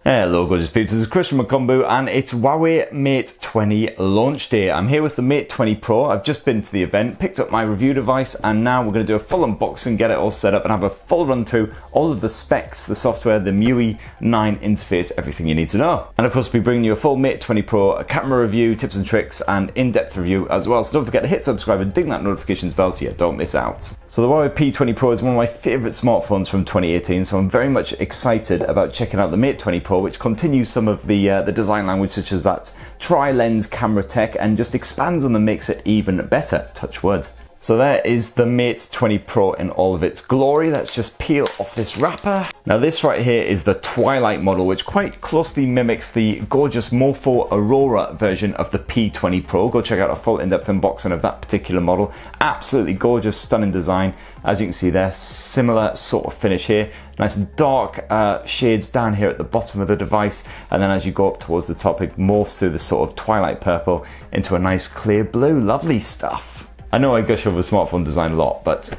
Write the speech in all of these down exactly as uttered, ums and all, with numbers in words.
Hello gorgeous peeps, this is Chris from Macombo and it's Huawei Mate twenty launch day. I'm here with the Mate twenty Pro. I've just been to the event, picked up my review device, and now we're going to do a full unboxing, get it all set up and have a full run through all of the specs, the software, the M U I nine interface, everything you need to know. And of course we'll be bringing you a full Mate twenty Pro, a camera review, tips and tricks and in-depth review as well. So don't forget to hit subscribe and ding that notifications bell so you don't miss out. So the Huawei P twenty Pro is one of my favourite smartphones from twenty eighteen, so I'm very much excited about checking out the Mate twenty Pro, which continues some of the uh, the design language such as that tri-lens camera tech and just expands on them, makes it even better, touch wood. So there is the Mate twenty Pro in all of its glory. Let's just peel off this wrapper. Now this right here is the Twilight model, which quite closely mimics the gorgeous Morpho Aurora version of the P twenty Pro. Go check out a full in-depth unboxing of that particular model. Absolutely gorgeous, stunning design. As you can see there, similar sort of finish here. Nice dark uh, shades down here at the bottom of the device, and then as you go up towards the top, it morphs through the sort of twilight purple into a nice clear blue. Lovely stuff. I know I gush over smartphone design a lot, but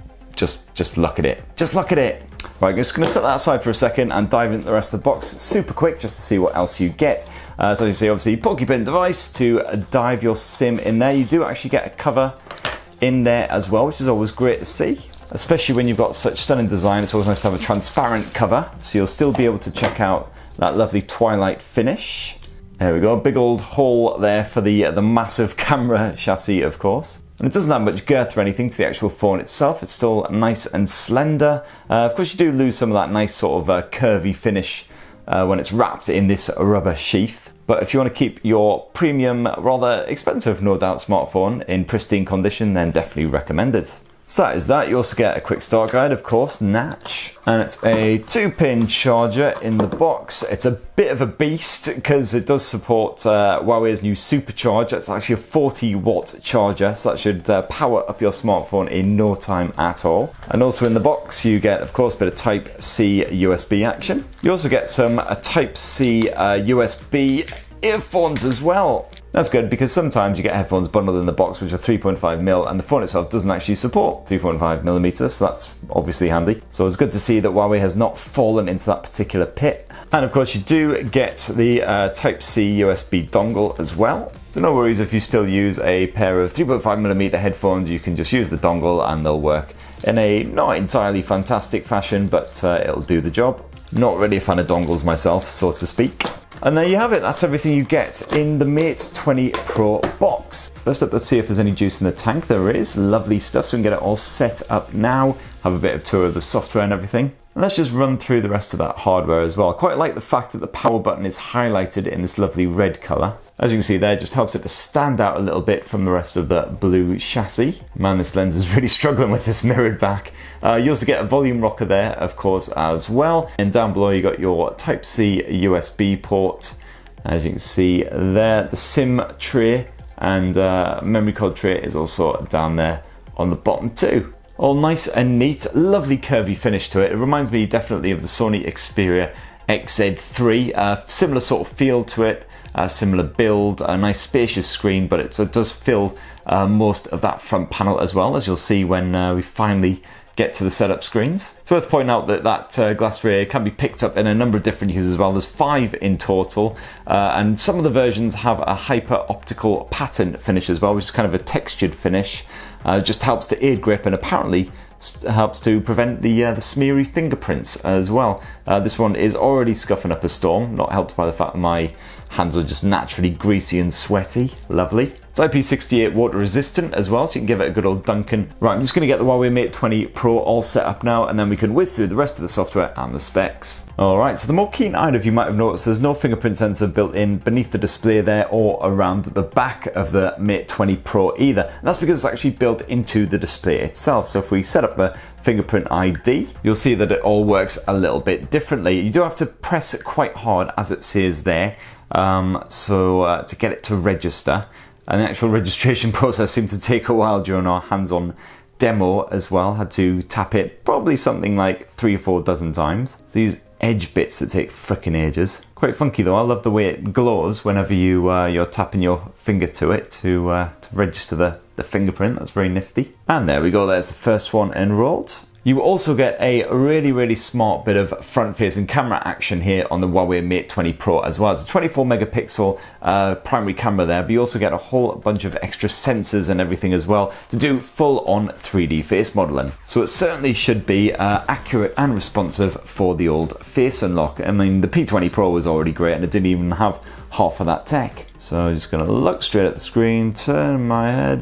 just just look at it. Just look at it. Right, I'm just going to set that aside for a second and dive into the rest of the box super quick just to see what else you get. Uh, so you see, obviously, Pocky Pin device to dive your SIM in there. You do actually get a cover in there as well, which is always great to see. Especially when you've got such stunning design, it's always nice to have a transparent cover, so you'll still be able to check out that lovely twilight finish. There we go, big old hole there for the, uh, the massive camera chassis, of course. And it doesn't have much girth or anything to the actual phone itself. It's still nice and slender. Uh, of course, you do lose some of that nice sort of uh, curvy finish uh, when it's wrapped in this rubber sheath. But if you want to keep your premium, rather expensive, no doubt, smartphone in pristine condition, then definitely recommended. So that is that. You also get a quick start guide, of course, Natch. And it's a two pin charger in the box. It's a bit of a beast because it does support uh, Huawei's new SuperCharge. It's actually a forty watt charger, so that should uh, power up your smartphone in no time at all. And also in the box you get, of course, a bit of Type C U S B action. You also get some uh, Type C uh, U S B earphones as well. That's good because sometimes you get headphones bundled in the box which are three point five mil and the phone itself doesn't actually support three point five millimeter, so that's obviously handy. So it's good to see that Huawei has not fallen into that particular pit. And of course you do get the uh, Type C U S B dongle as well. So no worries if you still use a pair of three point five millimeter headphones, you can just use the dongle and they'll work in a not entirely fantastic fashion, but uh, it'll do the job. Not really a fan of dongles myself, so to speak. And there you have it, that's everything you get in the Mate twenty Pro box. First up, let's see if there's any juice in the tank. There is, lovely stuff, so we can get it all set up now, have a bit of tour of the software and everything. And let's just run through the rest of that hardware as well. I quite like the fact that the power button is highlighted in this lovely red colour. As you can see there, it just helps it to stand out a little bit from the rest of the blue chassis. Man, this lens is really struggling with this mirrored back. Uh, you also get a volume rocker there, of course, as well. And down below you got your Type C U S B port. As you can see there, the SIM tray and uh, memory card tray is also down there on the bottom too. All nice and neat, lovely curvy finish to it. It reminds me definitely of the Sony Xperia X Z three, uh, similar sort of feel to it, uh, similar build, a nice spacious screen, but it, it does fill uh, most of that front panel as well, as you'll see when uh, we finally get to the setup screens. It's worth pointing out that that uh, glass ray can be picked up in a number of different hues as well. There's five in total, uh, and some of the versions have a hyper optical pattern finish as well, which is kind of a textured finish. Uh, it just helps to aid grip and apparently helps to prevent the uh, the smeary fingerprints as well. Uh, this one is already scuffing up a storm, not helped by the fact that my hands are just naturally greasy and sweaty. Lovely. It's I P six eight water resistant as well, so you can give it a good old dunking. Right, I'm just going to get the Huawei Mate twenty Pro all set up now, and then we can whiz through the rest of the software and the specs. Alright, so the more keen-eyed of you might have noticed there's no fingerprint sensor built in beneath the display there or around the back of the Mate twenty Pro either. And that's because it's actually built into the display itself. So if we set up the fingerprint I D, you'll see that it all works a little bit differently. You do have to press it quite hard, as it says there, um, so uh, to get it to register. And the actual registration process seemed to take a while during our hands-on demo as well. Had to tap it probably something like three or four dozen times. So these edge bits that take frickin' ages. Quite funky though. I love the way it glows whenever you uh, you're tapping your finger to it to uh, to register the the fingerprint. That's very nifty. And there we go. There's the first one enrolled. You also get a really, really smart bit of front-facing camera action here on the Huawei Mate twenty Pro as well. It's a twenty-four megapixel uh, primary camera there, but you also get a whole bunch of extra sensors and everything as well to do full-on three D face modeling. So it certainly should be uh, accurate and responsive for the old face unlock. I mean, the P twenty Pro was already great and it didn't even have half of that tech. So I'm just gonna look straight at the screen, turn my head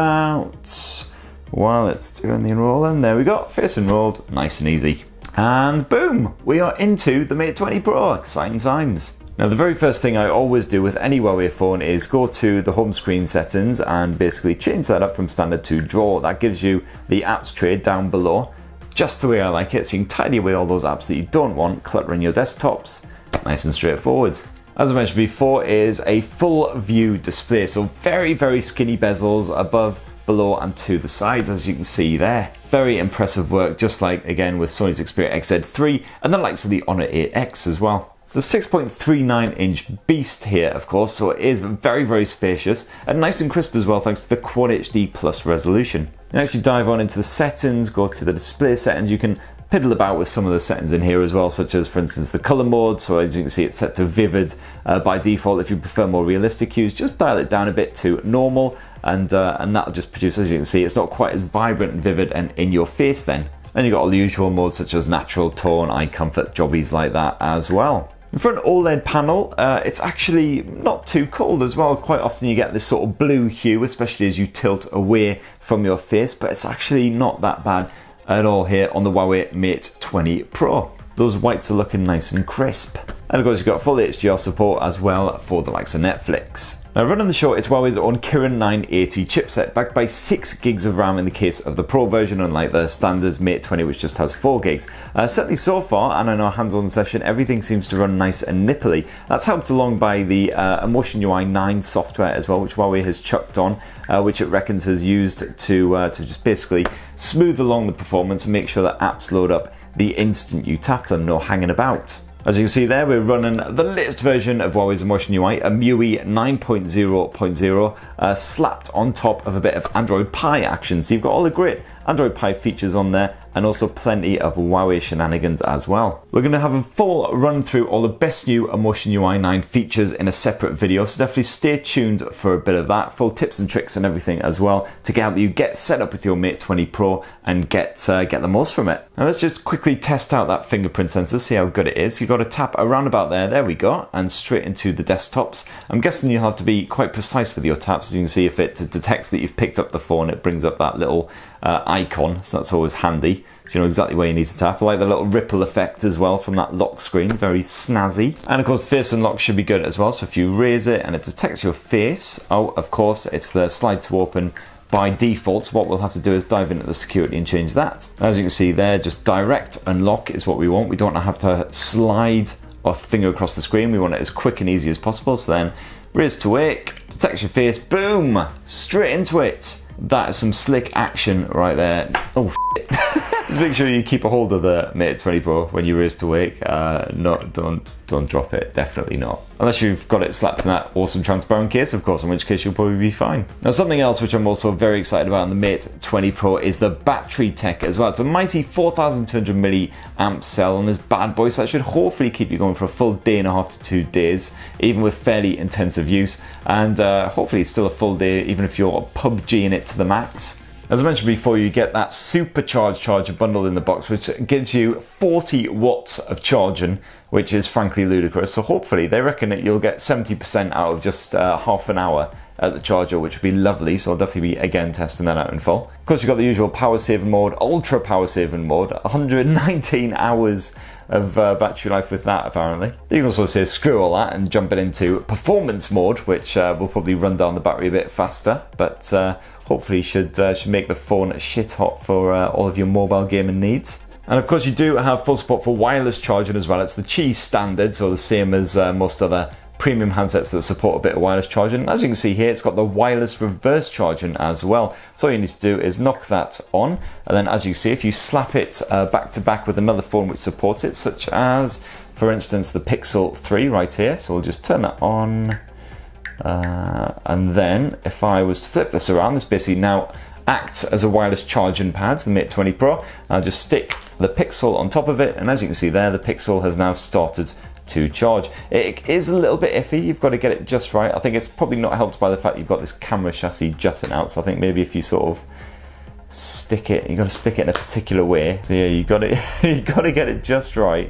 about while it's doing the enrolling. There we go, face enrolled, nice and easy. And boom, we are into the Mate twenty Pro, exciting times. Now the very first thing I always do with any Huawei phone is go to the home screen settings and basically change that up from standard to drawer. That gives you the apps tray down below, just the way I like it, so you can tidy away all those apps that you don't want cluttering your desktops. Nice and straightforward. As I mentioned before, is a full view display, so very, very skinny bezels above, below and to the sides, as you can see there. Very impressive work, just like again with Sony's Xperia X Z three and the likes of the Honor eight X as well. It's a six point three nine inch beast here, of course, so it is very, very spacious and nice and crisp as well, thanks to the Quad H D Plus resolution. You actually dive on into the settings, go to the display settings. You can piddle about with some of the settings in here as well, such as, for instance, the color mode. So as you can see, it's set to vivid uh, by default. If you prefer more realistic hues, just dial it down a bit to normal, and uh, and that'll just produce, as you can see, it's not quite as vibrant and vivid and in your face then. And you've got all the usual modes such as natural tone, eye comfort, jobbies like that as well. In front OLED panel, uh, it's actually not too cold as well. Quite often you get this sort of blue hue, especially as you tilt away from your face, but it's actually not that bad at all here on the Huawei Mate twenty Pro. Those whites are looking nice and crisp. And of course you've got full H D R support as well for the likes of Netflix. Now running the show, it's Huawei's own Kirin nine eighty chipset, backed by six gigs of RAM in the case of the Pro version, unlike the standard Mate twenty which just has four gigs. Uh, certainly so far, and in our hands-on session, everything seems to run nice and nipply. That's helped along by the uh, Emotion U I nine software as well, which Huawei has chucked on, uh, which it reckons has used to, uh, to just basically smooth along the performance and make sure that apps load up the instant you tap them, no hanging about. As you can see there, we're running the latest version of Huawei's Emotion U I, E M U I nine point oh point oh, uh, slapped on top of a bit of Android Pie action. So you've got all the great Android Pie features on there, and also plenty of Huawei shenanigans as well. We're going to have a full run through all the best new Emotion U I nine features in a separate video, so definitely stay tuned for a bit of that, full tips and tricks and everything as well, to help you get set up with your Mate twenty Pro and get uh, get the most from it. Now let's just quickly test out that fingerprint sensor, see how good it is. You've got to tap around about there, there we go, and straight into the desktops. I'm guessing you'll have to be quite precise with your taps. As you can see, if it detects that you've picked up the phone, it brings up that little uh, icon, so that's always handy. So you know exactly where you need to tap. I like the little ripple effect as well from that lock screen, very snazzy. And of course the face unlock should be good as well, so if you raise it and it detects your face, oh of course it's the slide to open by default. So what we'll have to do is dive into the security and change that. As you can see there, just direct unlock is what we want. We don't have to slide our finger across the screen, we want it as quick and easy as possible. So then raise to wake, detects your face, boom, straight into it. That is some slick action right there. Oh shit. Just make sure you keep a hold of the Mate twenty Pro when you raise to wake. Uh, no, don't don't drop it. Definitely not. Unless you've got it slapped in that awesome transparent case, of course, in which case you'll probably be fine. Now something else which I'm also very excited about on the Mate twenty Pro is the battery tech as well. It's a mighty four thousand two hundred milliamp cell on this bad boy, so that should hopefully keep you going for a full day and a half to two days, even with fairly intensive use. And uh, hopefully still a full day, even if you're P U B G in it to the max. As I mentioned before, you get that SuperCharge charger bundled in the box, which gives you forty watts of charging, which is frankly ludicrous. So hopefully they reckon that you'll get seventy percent out of just uh, half an hour at the charger, which would be lovely. So I'll definitely be again testing that out in full. Of course, you've got the usual power saving mode, ultra power saving mode, one hundred nineteen hours of uh, battery life with that apparently. You can also say screw all that and jump it into performance mode, which uh, will probably run down the battery a bit faster, but uh, hopefully should uh, should make the phone shit hot for uh, all of your mobile gaming needs. And of course you do have full support for wireless charging as well. It's the Qi standard, so the same as uh, most other premium handsets that support a bit of wireless charging. As you can see here, it's got the wireless reverse charging as well. So all you need to do is knock that on, and then as you see, if you slap it uh, back to back with another phone which supports it, such as for instance the Pixel three right here, so we'll just turn that on. Uh, and then if I was to flip this around, this basically now acts as a wireless charging pad, the Mate twenty Pro. I'll just stick the Pixel on top of it, and as you can see there, the Pixel has now started to charge. It is a little bit iffy, you've got to get it just right. I think it's probably not helped by the fact you've got this camera chassis jutting out, so I think maybe if you sort of stick it, you've got to stick it in a particular way. So yeah, you got to you got to get it just right.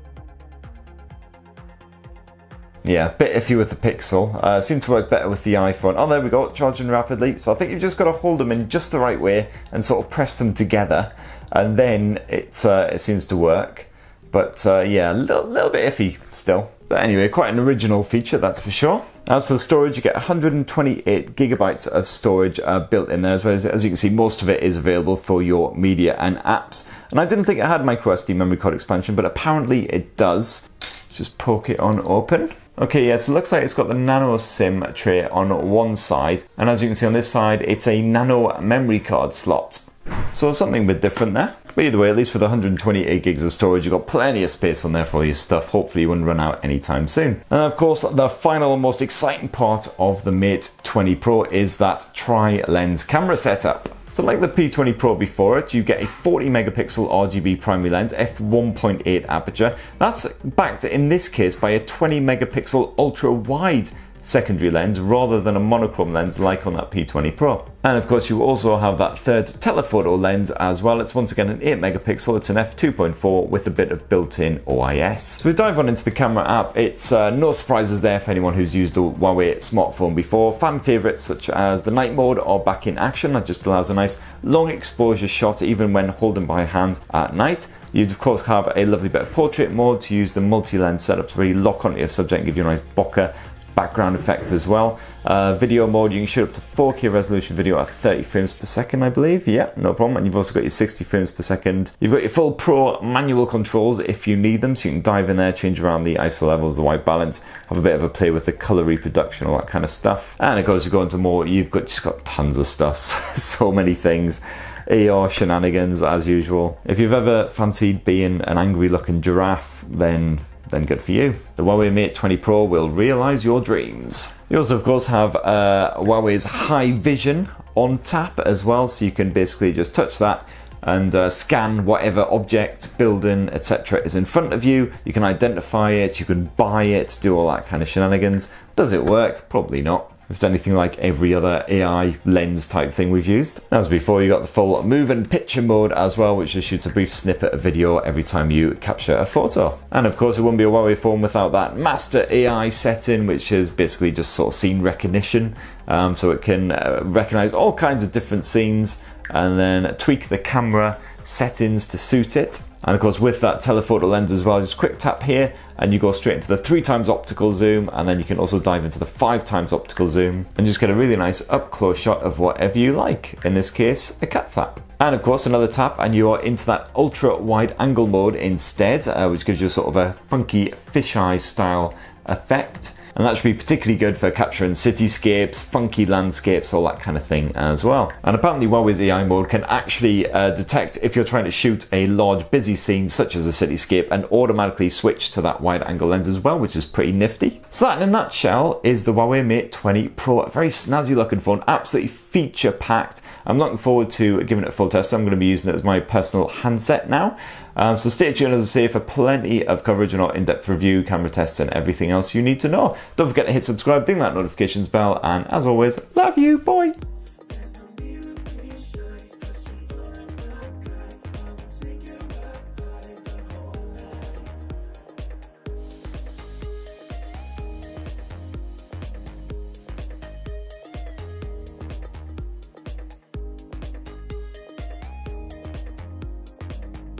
Yeah, a bit iffy with the Pixel. Uh, seemed to work better with the iPhone. Oh, there we go, charging rapidly. So I think you've just got to hold them in just the right way and sort of press them together, and then it, uh, it seems to work. But uh, yeah, a little, little bit iffy still. But anyway, quite an original feature, that's for sure. As for the storage, you get one hundred twenty-eight gigabytes of storage uh, built in there, as well as, as you can see, most of it is available for your media and apps. And I didn't think it had micro S D memory card expansion, but apparently it does. Just poke it on open. Okay, yeah, so it looks like it's got the nano SIM tray on one side, and as you can see on this side, it's a nano memory card slot. So something a bit different there. But either way, at least with one hundred twenty-eight gigs of storage, you've got plenty of space on there for all your stuff. Hopefully you won't run out anytime soon. And of course, the final and most exciting part of the Mate twenty Pro is that tri-lens camera setup. So like the P twenty Pro before it, you get a forty megapixel R G B primary lens, f one point eight aperture. That's backed in this case by a twenty megapixel ultra wide secondary lens rather than a monochrome lens like on that P twenty Pro. And of course you also have that third telephoto lens as well. It's once again an eight megapixel, it's an f two point four with a bit of built-in O I S. So we dive on into the camera app. It's uh, no surprises there for anyone who's used a Huawei smartphone before. Fan favourites such as the night mode or back in action, that just allows a nice long exposure shot even when holding by hand at night. You'd of course have a lovely bit of portrait mode to use the multi-lens setup to really lock onto your subject and give you a nice bokeh background effect as well. Uh, video mode, you can shoot up to four K resolution video at thirty frames per second, I believe. Yeah, no problem. And you've also got your sixty frames per second. You've got your full Pro manual controls if you need them, so you can dive in there, change around the I S O levels, the white balance, have a bit of a play with the color reproduction, all that kind of stuff. And of course, you go into more, you've got just got tons of stuff, so many things. A R shenanigans as usual. If you've ever fancied being an angry looking giraffe, then then good for you. The Huawei Mate twenty Pro will realize your dreams. You also of course have uh, Huawei's High Vision on tap as well, so you can basically just touch that and uh, scan whatever object, building, et cetera is in front of you. You can identify it, you can buy it, do all that kind of shenanigans. Does it work? Probably not. If it's anything like every other A I lens type thing we've used. As before, you got the full move and picture mode as well, which just shoots a brief snippet of video every time you capture a photo. And of course, it wouldn't be a Huawei phone without that master A I setting, which is basically just sort of scene recognition. Um, so it can uh, recognize all kinds of different scenes and then tweak the camera settings to suit it. And of course with that telephoto lens as well, just quick tap here and you go straight into the three times optical zoom, and then you can also dive into the five times optical zoom and just get a really nice up close shot of whatever you like, in this case a cat flap. And of course another tap and you are into that ultra wide angle mode instead, uh, which gives you sort of a funky fisheye style effect. And that should be particularly good for capturing cityscapes, funky landscapes, all that kind of thing as well. And apparently Huawei's A I mode can actually uh, detect if you're trying to shoot a large busy scene such as a cityscape and automatically switch to that wide angle lens as well, which is pretty nifty. So that in a nutshell is the Huawei Mate twenty Pro. A very snazzy looking phone, absolutely feature packed. I'm looking forward to giving it a full test. I'm going to be using it as my personal handset now. Um, so stay tuned, as I say, for plenty of coverage on our in-depth review, camera tests and everything else you need to know. Don't forget to hit subscribe, ding that notifications bell, and as always, love you, boy!